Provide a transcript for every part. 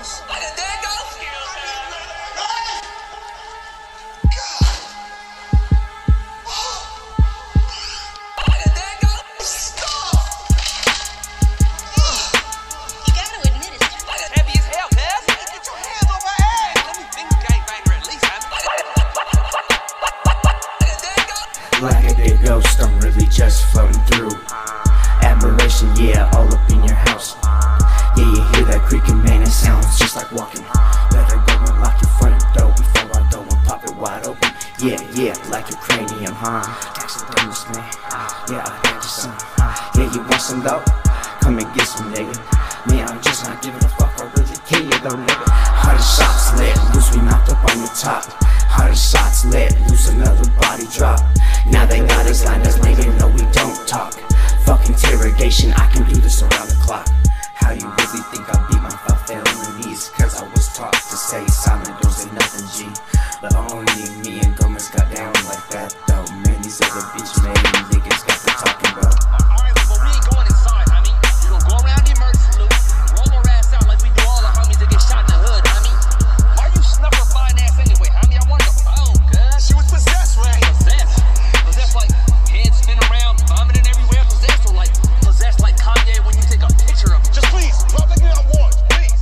goes. There it goes. Like a big ghost, I'm really just floating through. Admiration, yeah, all up in your house. Yeah, you hear that creaking, man, it sounds just like walking. Better go and lock your front door before I go and pop it wide open. Yeah, like your cranium, huh? Accidentals, man. Yeah, I got you some. Yeah, you want some though? Come and get some, nigga. Man, I'm just not giving a fuck, I really kill you though, nigga. Hottest shots let loose, we knocked up on the top. Hottest shots let loose, another body drop. Now they got us lined as nigga, no we don't talk. Fuck interrogation, I can do this around the clock. How you really think I beat my felonies? Cause I was taught to say silent, don't say nothing, G. But only me and Gomez got down like that though. Man, these other bitch made niggas got to talking about. Alright, but we ain't going inside, homie. We gon' go around the emergency loop, roll our ass out like we do all the homies that get shot in the hood, homie. Why you snuff her fine ass anyway, homie? I wanted to phone, cuz. She was possessed, right? Possessed like head spin around, vomiting everywhere. Possessed or like possessed like Kanye when you take a picture of him. Just please, drop the gun once, please.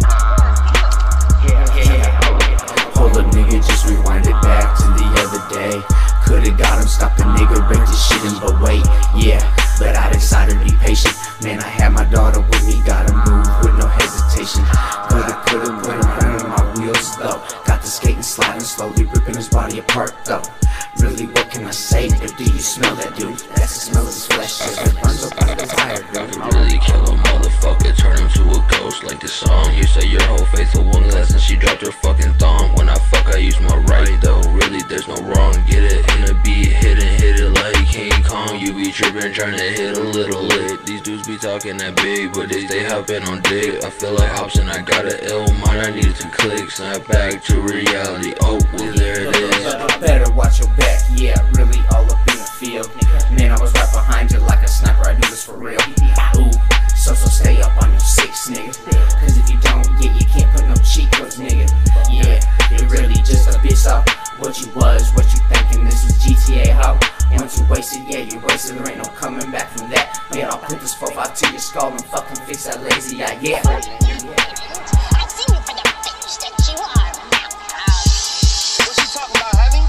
Hold up, nigga, just rewind it back to the other day. Coulda got him, stop the nigga, break this shit in, but wait, yeah. But I decided to be patient. Man, I had my daughter with me, gotta move with no hesitation. Coulda put him on my wheels though. Got the skating, sliding, slowly ripping his body apart though. Really, what can I say, nigga? Do you smell that, dude? That's the smell of his flesh, just it burns up like a fire, dude. Really kill a motherfucker, turn him to a ghost like this song. You say your whole faithful one less and she dropped her fucking thong. When I fuck, I use my right though. Really, there's no wrong. Get it in a beat, hit it like King Kong. You be tripping, trying to hit a little lit. These dudes be talking that big, but they stay hopping on dick. I feel like Hobson, I got an ill mind, I needed to click. Snap back to reality. Oh, well, there it is. Better watch your back, yeah, really all up in the field. Man, I was right behind you like a sniper, I knew this for real. Ooh, so stay up on your six, nigga. Cause if you don't, yeah, you can't put no cheat codes, nigga. Yeah, you're really just a bitch up. What you was, what you thinking, this was GTA, ho? Once you wasted, yeah, you wasted, there ain't no coming back from that. Man, I'll put this 4-5 to your skull and fucking fix that lazy eye, yeah. I've seen you for the bitch that you are now. What's she talking about, homie?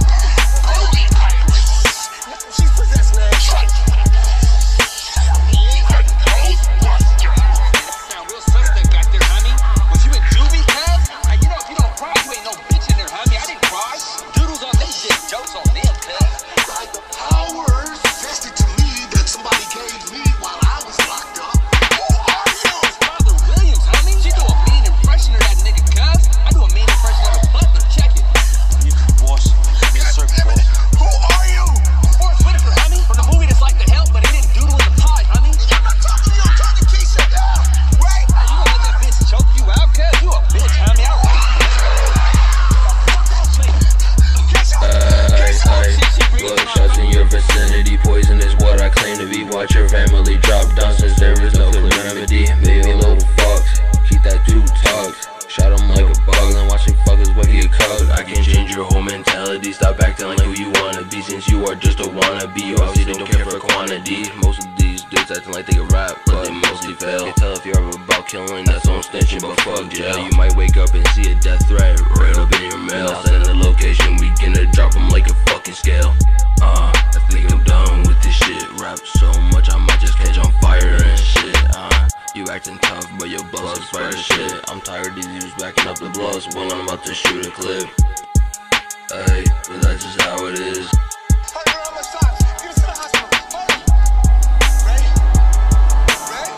She's possessed, man. Sound real suspect out there, homie. Was you in juvie, cuz? Hey, you know, if you don't cry, you ain't no bitch in there, homie. I didn't cry. Doodles on they shit, jokes on them, cuz. Like the powers vested to me that somebody gave me while I was locked up. Who are you? It's Father Williams, homie. She do a mean impression of that nigga, cuz. I do a mean impression of a butler. Check it. You boss. God damn it. Who are you? Forrest Whitaker, homie. From the movie that's like the help, but he didn't doodle in the pie, homie. I'm not talking to you. I'm talking to Keisha. Yeah, right? Hey, you gonna let that bitch choke you out, cuz? You a bitch, homie. Look, shots in your vicinity, poison is what I claim to be. Watch your family drop down since there is no clear remedy. Maybe a little fox, keep that two talks. Shot him like a bug and watch him fuck his way get cugged. I can change your whole mentality, stop acting like who you wanna be. Since you are just a wannabe, you obviously don't care for quantity. Most of these dudes acting like they can rap, but they mostly fail. Can't tell if you're ever about killing, that's on snitching, but fuck jail. You might wake up and see a death threat right up in your mail. Send the location, we gonna drop them like a fucking scale. I think I'm done with this shit. Rap so much I might just catch on fire and shit. You acting tough, but your blood's fire shit. I'm tired of these dudes backing up the bloods when I'm about to shoot a clip. Hey, but that's just how it is. Hey, you're on my side. Get us to the hospital. Hurry. Ready? Ready?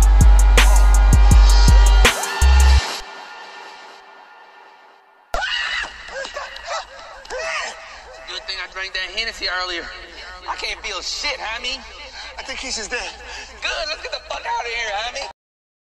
Good thing I drank that Hennessy earlier. I can't feel shit, homie. I think Keisha's dead. Good, let's get the fuck out of here, homie.